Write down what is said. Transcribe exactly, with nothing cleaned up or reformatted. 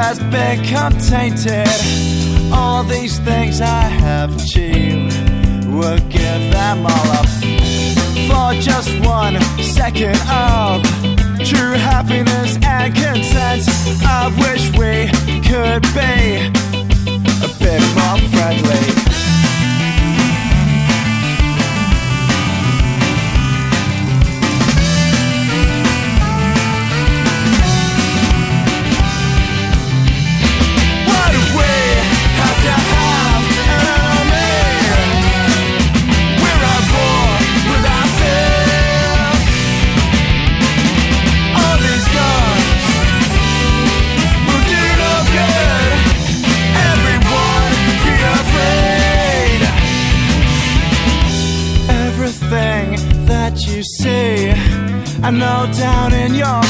has become tainted. All these things I have achieved would give them all up for just one second of true happiness and content. I wish we could be a bit more friendly. That you see, I know down in your